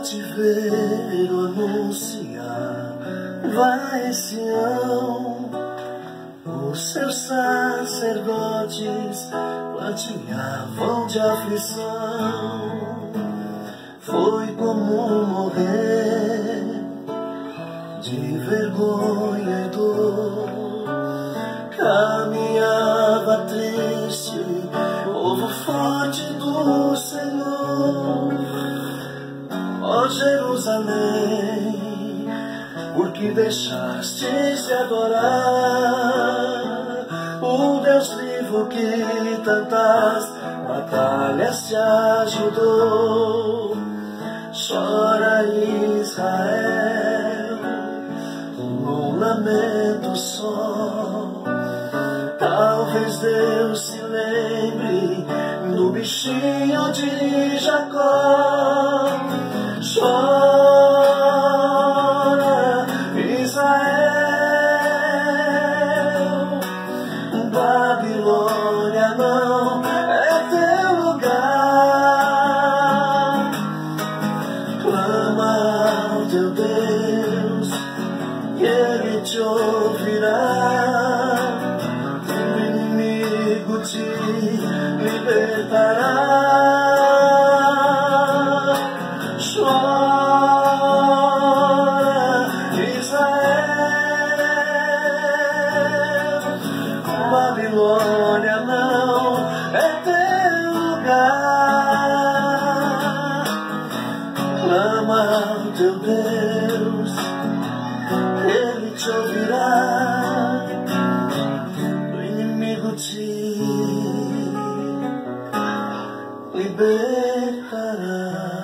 te ver anunciar, vai Sião, os seus sacerdotes planteavam de aflição. Foi comum morrer de vergonha e dor. Caminhava triste, povo forte do Senhor. Ó Jerusalém, por que deixastes de adorar o Deus vivo que tantas batalhas te ajudou? Chora Israel, num lamento só. Talvez Deus se lembre do bichinho de Jacó. Chora Israel, Babilônia não é teu lugar. Clama ao teu Deus e Ele te ouvirá. O inimigo te libertará. Chora Israel, Babilônia não é teu lugar. Clama ao teu Deus, Ele te ouvirá. O inimigo te libertará.